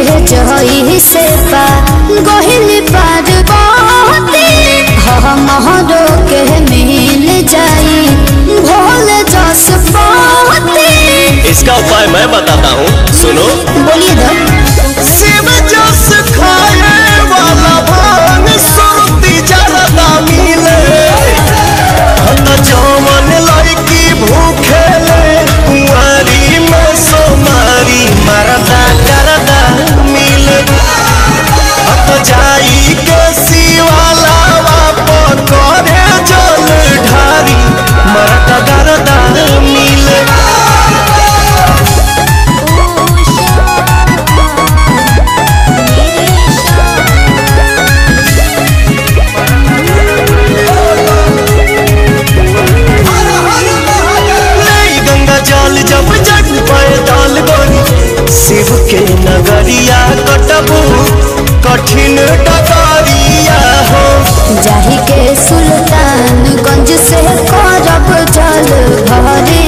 जही से पा गोहिल पार बाती महरो के मिल जाई भोल जस पाती। इसका उपाय मैं बताता हूँ, सुनो। बोलिए तो। शिव जस खाए वाला भांग सुरती जरदा मिले तो जौवन लड़की भूखे ले कुंवारी में सोमारी मरदा करदा मिले तो जाई के शिवाला करे जल ढारी मरदा करदा मिले। जब जग पैदल बनी शिव के नगरिया कटबू कठिन डगरिया हो जाही के सुल्तानगंज से करब जल भरी